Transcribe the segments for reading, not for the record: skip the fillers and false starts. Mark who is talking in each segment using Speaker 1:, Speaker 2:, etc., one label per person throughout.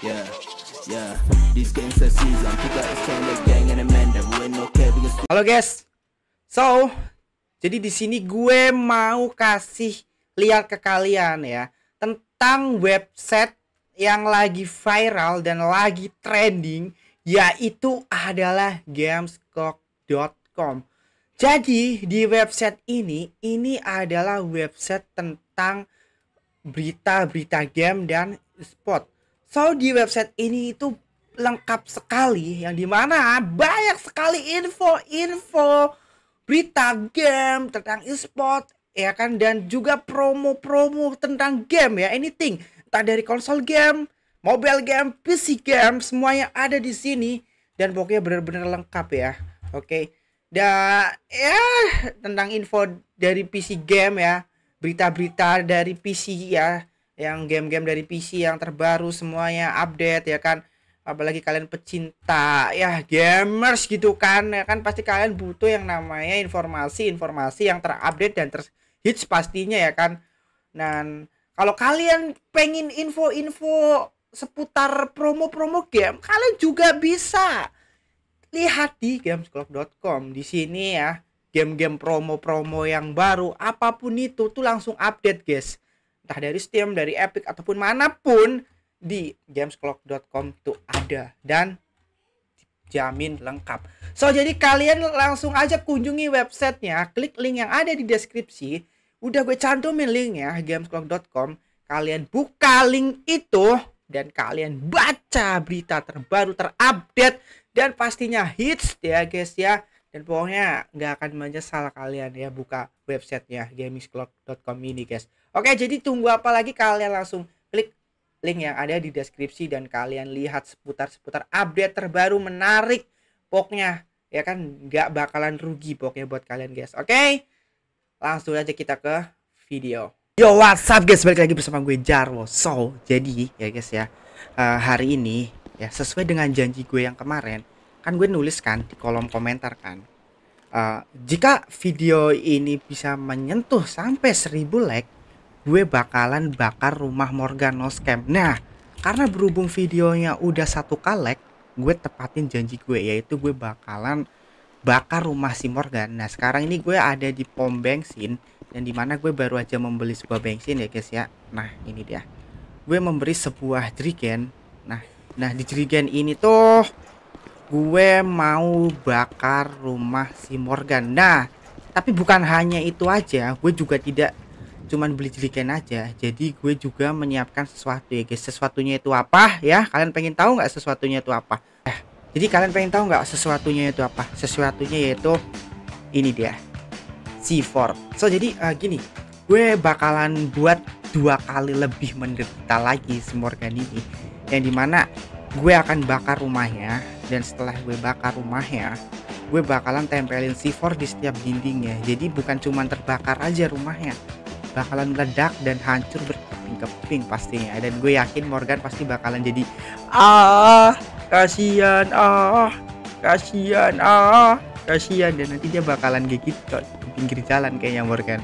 Speaker 1: Yeah, yeah. This gangster season, kita is the gang and the man that we ain't okay because.
Speaker 2: Halo guys, so jadi di sini gue mau kasih lihat ke kalian ya tentang website yang lagi viral dan lagi trending, yaitu adalah gamesclock.com. Jadi di website ini adalah website tentang berita-berita game dan e-sport. So di website ini itu lengkap sekali, yang dimana banyak sekali info-info berita game tentang e-sport ya kan, dan juga promo-promo tentang game ya, anything, entah dari konsol game, mobile game, PC game, semuanya ada di sini dan pokoknya benar-benar lengkap ya. Oke. Dan ya tentang info dari PC game ya, berita-berita dari PC ya, yang game-game dari PC yang terbaru semuanya update ya kan. Apalagi kalian pecinta ya gamers gitu kan, ya kan pasti kalian butuh yang namanya informasi yang terupdate dan terhits pastinya ya kan. Dan kalau kalian pengen info-info seputar promo-promo game, kalian juga bisa lihat di gamesclock.com. Di sini ya, game-game promo-promo yang baru apapun itu tuh langsung update guys, entah dari Steam, dari Epic ataupun manapun, di gamesclock.com tuh ada dan jamin lengkap. So jadi kalian langsung aja kunjungi websitenya, klik link yang ada di deskripsi. Udah gue cantumin linknya, gamesclock.com. Kalian buka link itu dan kalian baca berita terbaru, terupdate, dan pastinya hits ya guys ya. Dan pokoknya nggak akan menyesal kalian ya buka websitenya gamesclock.com ini guys. Oke, jadi tunggu apa lagi, kalian langsung klik link yang ada di deskripsi dan kalian lihat seputar update terbaru menarik. Pokoknya ya kan nggak bakalan rugi pokoknya buat kalian guys. Oke, langsung aja kita ke video. Yo, what's up guys, balik lagi bersama gue Jarwo. So jadi ya guys ya, hari ini ya sesuai dengan janji gue yang kemarin, kan gue nulis kan di kolom komentar kan, jika video ini bisa menyentuh sampai 1000 like, gue bakalan bakar rumah Morgan no scam. Nah, karena berhubung videonya udah 1K like, gue tepatin janji gue, yaitu gue bakalan bakar rumah si Morgan. Nah, sekarang ini gue ada di pom bensin, dan dimana gue baru aja membeli sebuah bensin ya guys ya. Nah, ini dia, gue memberi sebuah jerigen. Nah di jerigen ini tuh gue mau bakar rumah si Morgan. Nah, tapi bukan hanya itu aja, gue juga tidak cuman beli jerigen aja, jadi gue juga menyiapkan sesuatu ya guys. Sesuatunya itu apa ya? Kalian pengen tahu nggak sesuatunya itu apa? Jadi kalian pengen tahu nggak sesuatunya itu apa? Sesuatunya yaitu ini dia, C4. So jadi gini, gue bakalan buat 2 kali lebih menderita lagi si Morgan ini, yang dimana gue akan bakar rumahnya, dan setelah gue bakar rumahnya, gue bakalan tempelin C4 di setiap dindingnya. Jadi bukan cuman terbakar aja rumahnya, bakalan meledak dan hancur berkeping-keping pastinya. Dan gue yakin Morgan pasti bakalan jadi kasihan, dan nanti dia bakalan gigit di pinggir jalan kayaknya Morgan.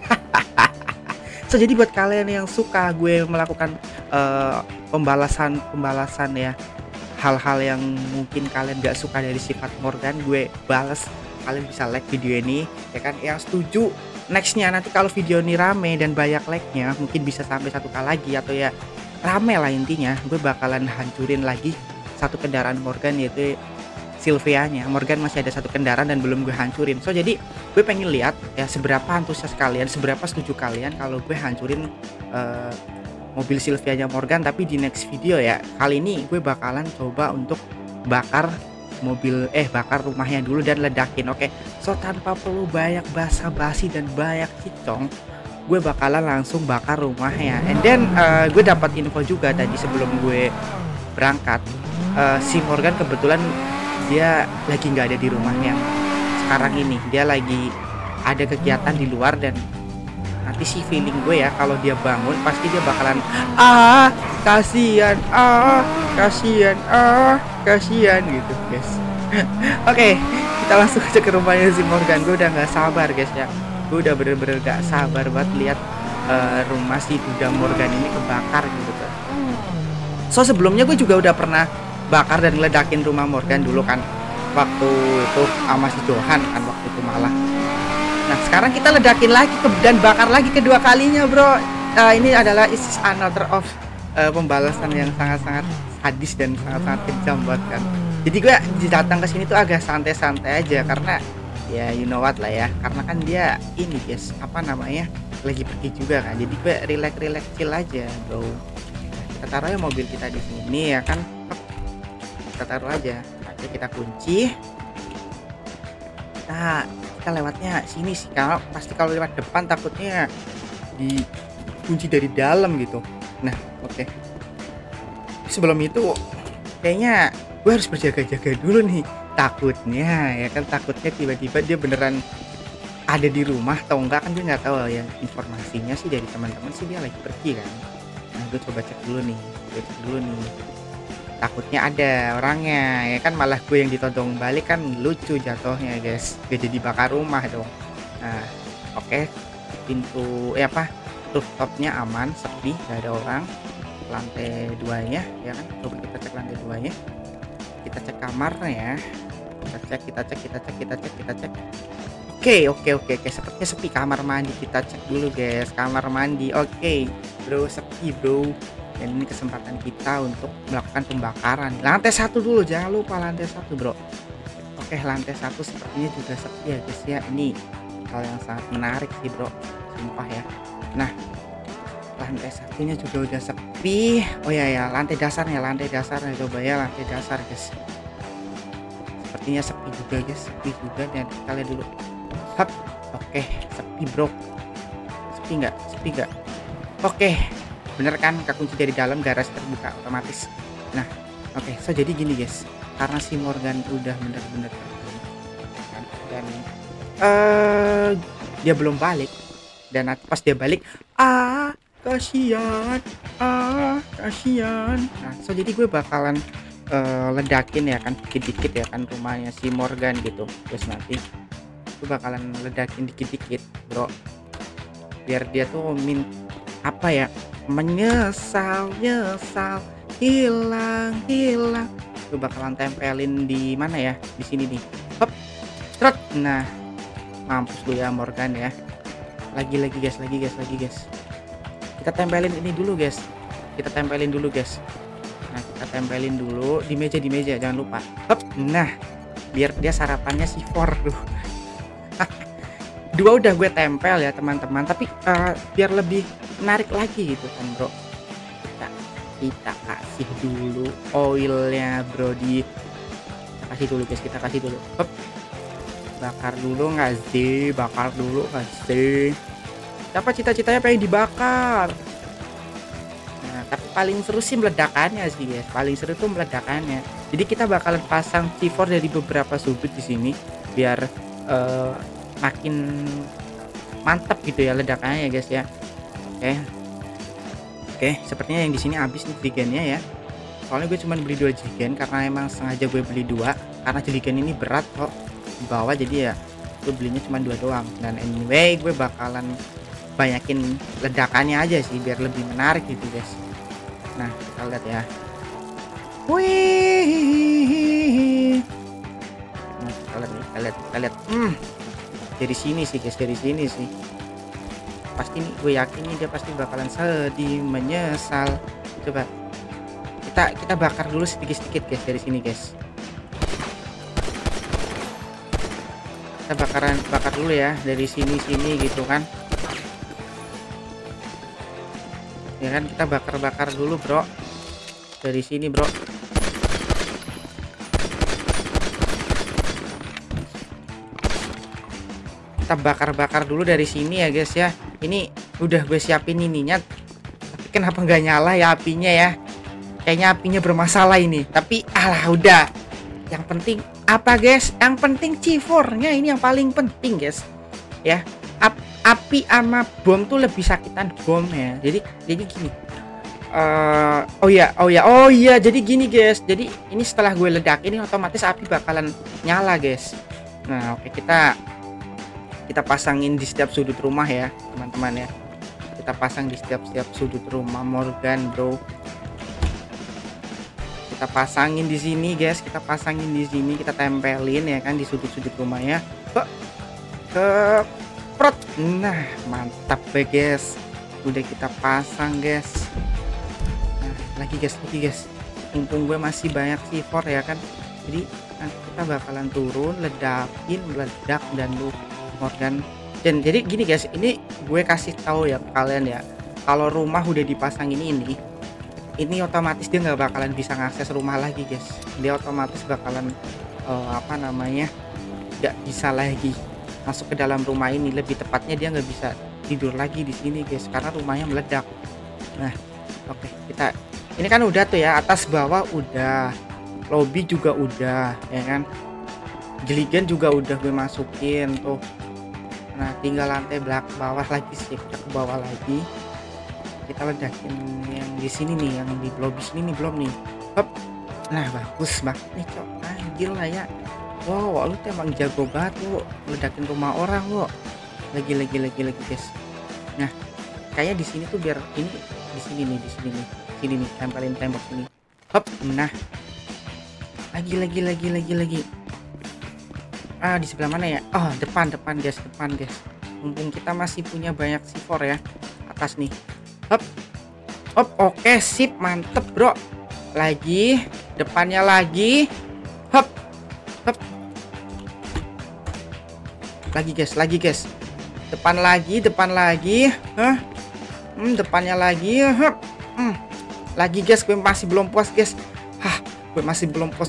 Speaker 2: So jadi buat kalian yang suka gue melakukan pembalasan ya, hal-hal yang mungkin kalian gak suka dari sifat Morgan, gue balas. Kalian bisa like video ini ya kan. Yang setuju nextnya nanti kalau video ini rame dan banyak like-nya, mungkin bisa sampai 1K lagi, atau ya rame lah intinya, gue bakalan hancurin lagi satu kendaraan Morgan, yaitu Silvianya. Morgan masih ada 1 kendaraan dan belum gue hancurin. So jadi gue pengen lihat ya seberapa antusias kalian, seberapa setuju kalian kalau gue hancurin mobil Silvianya Morgan. Tapi di next video ya, kali ini gue bakalan coba untuk bakar bakar rumahnya dulu dan ledakin. Oke, so tanpa perlu banyak basa-basi dan banyak cicong, gue bakalan langsung bakar rumahnya. And then gue dapat info juga tadi sebelum gue berangkat, si Morgan kebetulan dia lagi nggak ada di rumahnya sekarang ini. Dia lagi ada kegiatan di luar, dan nanti sih feeling gue ya, kalau dia bangun pasti dia bakalan kasihan gitu guys. Oke, kita langsung aja ke rumahnya si Morgan. Gue udah nggak sabar guys ya, gue udah bener-bener gak sabar buat lihat rumah si Duda Morgan ini kebakar gitu kan. So sebelumnya gue juga udah pernah bakar dan ngeledakin rumah Morgan dulu kan, waktu itu sama si Johan kan waktu itu malah. Nah sekarang kita ledakin lagi dan bakar lagi kedua kalinya bro. Ini adalah is another of pembalasan yang sangat-sangat sadis dan sangat-sangat kejam buat kan. Jadi gue datang ke sini tuh agak santai-santai aja karena ya you know what lah ya, karena kan dia ini guys apa namanya lagi pergi juga kan, jadi gue relax chill aja bro. Kita taruh ya mobil kita di sini ya kan, kita taruh aja. Nanti kita kunci. Nah kita lewatnya sini sih, kalau pasti kalau lewat depan takutnya dikunci dari dalam gitu. Nah oke. Sebelum itu kayaknya gue harus berjaga-jaga dulu nih, takutnya ya kan, takutnya tiba-tiba dia beneran ada di rumah atau enggak kan, dia nggak tahu ya. Informasinya sih dari teman-teman sih dia lagi pergi kan. Nah gue coba cek dulu nih, takutnya ada orangnya ya kan, malah gue yang ditodong balik kan lucu jatuhnya guys, gak jadi bakar rumah dong. Nah oke, pintu rooftopnya aman, sepi, gak ada orang. Lantai 2-nya ya kan, coba kita cek lantai 2-nya, kita cek kamarnya ya, kita cek. Oke, sepertinya sepi. Kamar mandi kita cek dulu guys, kamar mandi. Oke bro, sepi bro, dan ini kesempatan kita untuk melakukan pembakaran. Lantai 1 dulu, jangan lupa lantai 1 bro. Oke, lantai 1 sepertinya juga sepi ya guys ya. Ini hal yang sangat menarik sih bro, sumpah ya. Nah lantai 1-nya juga udah sepi. Oh ya lantai dasarnya coba ya, lantai dasar guys sepertinya sepi juga dan kita lihat dulu. Oke, sepi bro, sepi nggak? Oke, bener kan, kekunci dari dalam, garasi terbuka otomatis. Nah oke, so jadi gini guys, karena si Morgan udah bener-bener dan dia belum balik, dan nanti pas dia balik kasihan. Nah so jadi gue bakalan ledakin ya kan dikit-dikit ya kan rumahnya si Morgan gitu. Terus nanti gue bakalan ledakin dikit-dikit bro, biar dia tuh menyesal hilang. Gue bakalan tempelin di mana ya, di sini nih. Nah mampus lu ya Morgan ya. Lagi guys. Kita tempelin ini dulu guys. Nah kita tempelin dulu di meja jangan lupa. Nah biar dia sarapannya C4 tuh. 2 udah gue tempel ya teman-teman, tapi biar lebih menarik lagi gitu kan bro, kita kasih dulu oilnya bro, kita kasih dulu. Bakar dulu nggak sih? Siapa cita-citanya pengen dibakar? Nah tapi paling seru sih meledakannya sih guys, jadi kita bakalan pasang C4 dari beberapa sudut di sini biar makin mantap gitu ya ledakannya ya guys ya. Oke, sepertinya yang di sini habis nih jerigennya ya. Soalnya gue cuma beli 2 jerigen karena emang sengaja gue beli 2 karena jerigen ini berat kok dibawa, jadi ya gue belinya cuma 2 doang. Dan anyway gue bakalan banyakin ledakannya aja sih biar lebih menarik gitu guys. Nah kita lihat ya. Wih. Nah, kita lihat. Dari sini sih guys, pasti nih gue yakin nih dia pasti bakalan sedih, menyesal. Coba kita bakar dulu sedikit guys dari sini guys. Kita bakar dulu ya dari sini gitu kan. Ya kan, kita bakar dulu bro dari sini bro. Kita bakar dulu dari sini ya guys ya. Ini udah gue siapin ininya, tapi kenapa nggak nyala ya apinya ya? Kayaknya apinya bermasalah ini. Tapi alah udah, yang penting apa guys? Yang penting C4-nya ini yang paling penting guys ya. Api sama bom tuh lebih sakitan bom ya. Jadi gini. Oh iya, jadi gini guys. Jadi ini setelah gue ledak ini otomatis api bakalan nyala guys. Nah oke, kita pasangin di setiap sudut rumah ya teman-teman ya. Kita pasang di setiap sudut rumah Morgan bro. kita pasangin di sini guys, kita pasangin di sini, kita tempelin ya kan di sudut-sudut rumahnya. Prot. Nah, mantap deh guys. Udah kita pasang guys. Nah, lagi guys. Mumpung gue masih banyak C4 ya kan. Jadi nanti kita bakalan turun, ledakin, meledak dan lu Morgan. Dan jadi gini guys, ini gue kasih tahu ya ke kalian ya. Kalau rumah udah dipasangin ini otomatis dia nggak bakalan bisa ngakses rumah lagi guys. Dia otomatis bakalan nggak bisa lagi masuk ke dalam rumah ini. Lebih tepatnya dia nggak bisa tidur lagi di sini guys, karena rumahnya meledak. Nah, oke, kita ini kan udah tuh ya, atas bawah udah, lobby juga udah ya kan, jeligen juga udah gue masukin tuh. Nah, tinggal lantai bawah lagi sih, kita ke bawah lagi, kita ledakin yang di sini nih, yang di lobby sini nih belum nih. Hop. Nah, bagus banget nih cok, anjir lah ya. Wow, lu tuh emang jago banget lu ledakin rumah orang lu. Lagi guys. Nah, kayak di sini tuh biar ini di sini nih, tempelin tembok sini. Hop. Nah, lagi. Di sebelah mana ya? Oh, depan guys. Mumpung kita masih punya banyak C4 ya. Atas nih. Hop. Oke, sip, mantep bro. Lagi, depannya lagi. Hop. Lagi guys. Depan lagi. Depannya lagi. Hop. Lagi guys, gue masih belum puas guys. Gue masih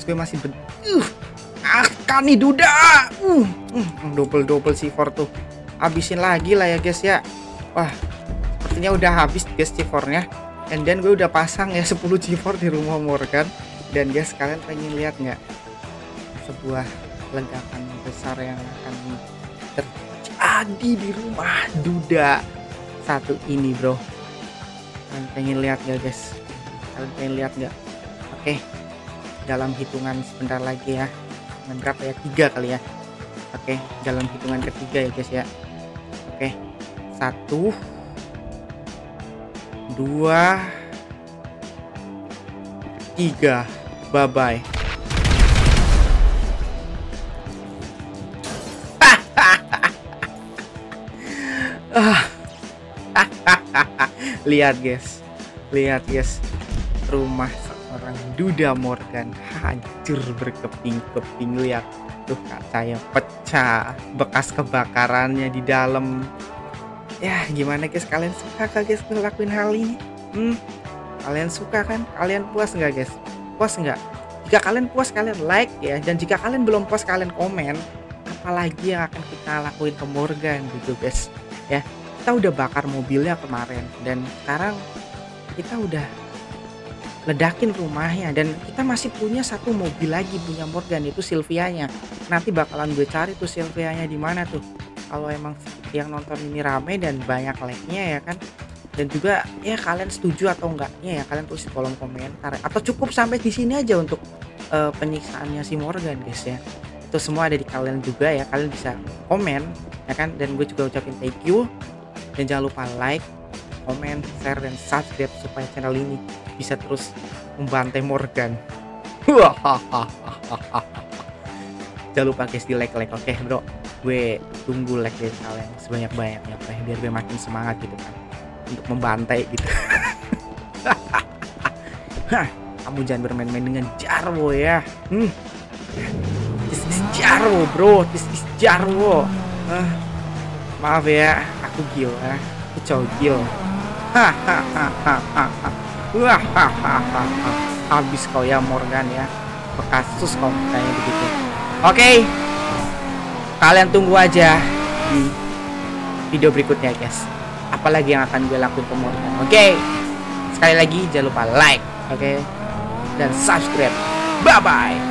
Speaker 2: akan nih duda. Double C4 tuh. Habisin lagi lah ya guys ya. Wah, sepertinya udah habis guys C4-nya. And then gue udah pasang ya 10 C4 di rumah Morgan. Dan guys, kalian pengen lihat nggak sebuah ledakan besar yang akan terjadi di rumah duda satu ini bro? Kalian pengen lihat nggak guys? Oke, dalam hitungan sebentar lagi ya. Berapa ya? 3 kali ya. Oke, dalam hitungan ketiga ya guys ya. Oke, 1 2 3, bye bye. Lihat guys, rumah seorang duda Morgan hancur berkeping-keping. Lihat tuh, kacanya pecah, bekas kebakarannya di dalam. Ya gimana guys, kalian suka kah guys ngelakuin hal ini? Kalian suka kan? Kalian puas nggak guys? Puas nggak? Jika kalian puas, kalian like ya, dan jika kalian belum puas, kalian komen apalagi yang akan kita lakuin ke Morgan gitu guys ya. Kita udah bakar mobilnya kemarin, dan sekarang kita udah ledakin rumahnya, dan kita masih punya satu mobil lagi punya Morgan, itu Sylvia-nya. Nanti bakalan gue cari tuh Sylvia-nya di mana tuh. Kalau emang yang nonton ini rame dan banyak like-nya ya kan, dan juga ya kalian setuju atau enggaknya ya kalian tulis di kolom komentar, atau cukup sampai di sini aja untuk penyiksaannya si Morgan guys ya. Itu semua ada di kalian juga ya, kalian bisa komen ya kan, dan gue juga ucapin thank you. Dan jangan lupa like, komen, share, dan subscribe supaya channel ini bisa terus membantai Morgan. Jangan lupa guys di like. Oke bro, gue tunggu like dari kalian sebanyak-banyaknya biar gue makin semangat gitu kan untuk membantai gitu. Kamu jangan bermain-main dengan Jarwo ya. This is Jarwo bro, this is Jarwo. Maaf ya, aku gila, aku cowok gila. Habis kau ya Morgan ya, bekasus kau kayaknya begitu. Oke, kalian tunggu aja di video berikutnya guys, apalagi yang akan gue lakuin ke Morgan. Oke, sekali lagi jangan lupa like, oke, dan subscribe. Bye bye.